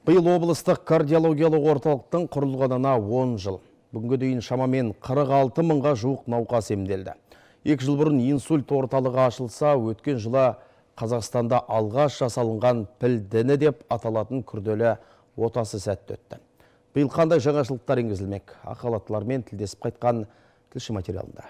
Биыл облыстық кардиологиялық орталықтың құрылғанына 10 жыл. Бүгінгі дейін шамамен 46 мыңға жуық науқас емделді. 2 жыл бұрын инсульт орталығы ашылса, өткен жылы Қазақстанда алғаш жасалынған пілдіні деп аталатын күрделі отасы сәтті өтті. Биыл қандай жаңашылықтар енгізілмек? Ақхалаттылармен тілдесіп қайтқан тілші материалында.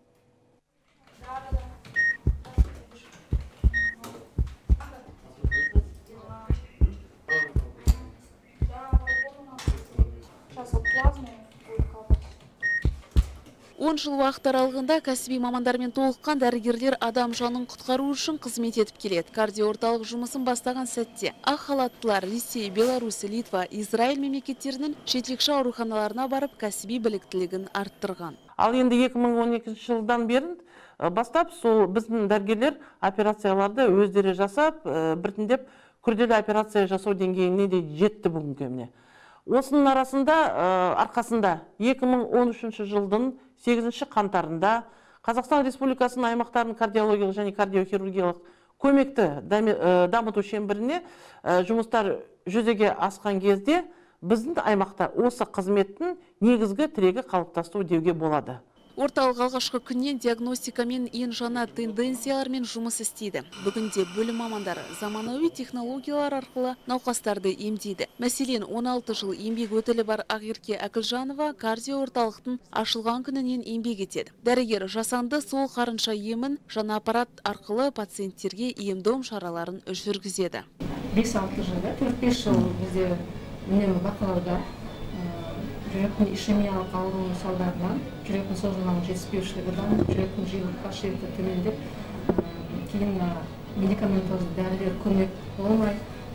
Он жыл уақыт аралығында кәсіби мамандармен толыққан дәрігерлер адам жанын құтқару үшін қызмет етіп келеді. Кардиорталық жұмысын бастаған сәтте ақ халаттылар Ресей, Беларусь, Литва, Израиль мемлекеттерінің жетекші ауруханаларына барып кәсіби біліктілігін арттырған. Ал енді 2012 жылдан бері бастап сол біздің дәрігерлер операцияларды өздері жасап, біртіндеп күрделі операция жасау деңгейіне де жетті бүгінгі міне. Осының арқасында 2013 жылдың 8 қаңтарында Қазақстан Республикасының аймақтарын кардиологиялық және кардиохирургиялық көмекті дамыту шеңберіне жұмыстар жүзеге асқан кезде біздің аймақта осы қызметтің негізгі тірегі қалыптасу деуге болады. Орталық алғашқы күннен диагностика мен ең жаңа тенденциялармен жұмыс істейді. Бүгінде бөлім мамандары заманауи технологиялар арқылы науқастарды емдейді. Мәселен, 16 жыл еңбек өтілі бар Ақерке Әкілжанова кардиорталықтың ашылған күнінен еңбек етеді. Дәрігер жасанды сол қарынша емін жаңа аппарат арқылы пациенттерге ем-дом шараларын жүргізеді. 5-6 жылда, 4-5 жыл бізде үнемі бақылауда. Жүректің ишемиялық ауруының салдарынан, жүректің созылмалы жетіспеушілігінен, жүректің жиылып қасиеті төмендеп, кейін медикаментозды дәрілер көмек болмай,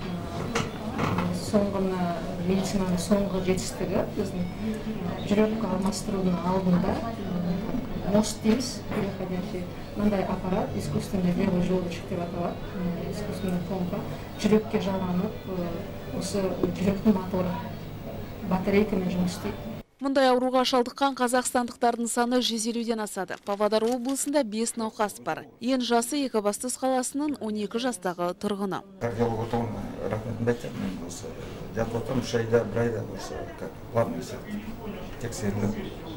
медицинаның соңғы жетістігі біздің жүрек алмастырудың алдында мост дейміз, мындай аппарат, искусственный левый желудочек деп аталады, искусственный помпа, жүрекке жалғанып, осы жүректің моторы батарейкамен жұмыс істейді. Мұндай ауруға шалдыққан қазақстандықтардың саны 150-ден асады. Павлодар облысында 5 науқас бар. Ең жасы Екібастұз қаласының 12 жастағы тұрғыны. Кардиолог отауына рахметімді айтамын. Мен осы жатып отырмын, 3 айда, 1 айда осы планный тексеріліп.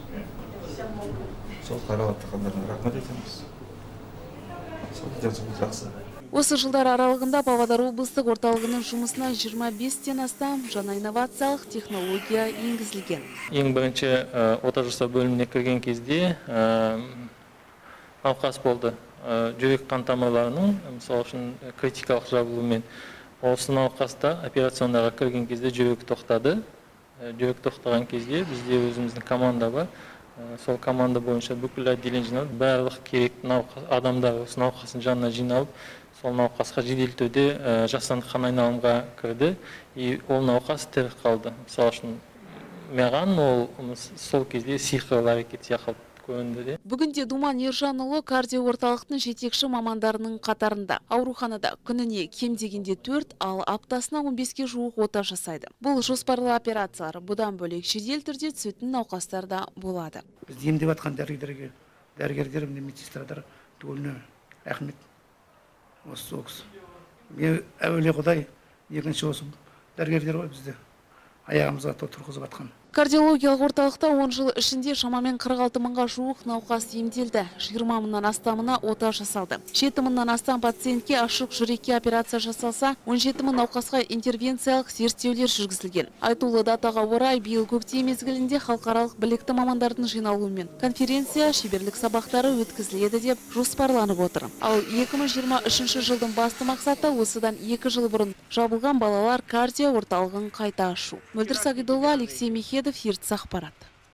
Сол қарап отырғандарына рахмет айтамыз. Сол денсаулық жақсы. Осы жылдар аралығында Павлодар облыстық орталығының жұмысына 25-тен астам жаңа инновациялық технология енгізілген. Ең бірінші ота жасау бөліміне кірген кезде науқас болды. Жүрек қан тамырларының, мысалы үшін критикалық жабылуымен. Осы науқаста операциондаға кірген кезде жүрек тоқтады. Жүрек тоқтаған кезде бізде өзіміздің команда бар. Сол команда бойынша бүкіл отделение жиналып, барлық керек адамдар осы науқастың жанына жиналып, сол науқасқа жедел түрде жасанды қан айналымға кірді, и ол науқас тірі қалды. Мысалы үшін маған ол сол кезде сиқырлы әрекет сияқты көрінді. Бүгінде Думан Ержанұлы кардиорталықтың жетекші мамандарының қатарында. Ауруханада күніне кем дегенде 4, ал аптасына 15-ке жуық ота жасайды. Бұл жоспарлы операциялар, бұдан бөлек жедел түрде түсетін науқастар да болады. Біз емдеп атқан дәрігерлер, медсестрадар түгеліне рахмет. Осы соғыс. Мен әуелі Құдай, екінші осы дәрігерлер ғой бізде аяғымызға тұрғызып атқан. Кардиологиялық орталықта 10 жыл ішінде шамамен 46 мыңға жуық науқас емделді. 20 мыңнан астамына ота жасалды. 7 мыңнан астам пациентке ашық жүрекке операция жасалса, 17 мың науқасқа интервенциялық зерттеулер жүргізілген. Айтулы датаға орай биыл көктем мезгілінде халықаралық білікті мамандардың жиналуымен конференция, шеберлік сабақтары өткізіледі деп жоспарланып отыр. Ал 2023 жылдың басты мақсаты осыдан 2 жыл бұрын жабылған балалар кардио орталығын қайта ашу. Мөлдір Сағидолла, Алексей Михедов, ертіс ақпарат.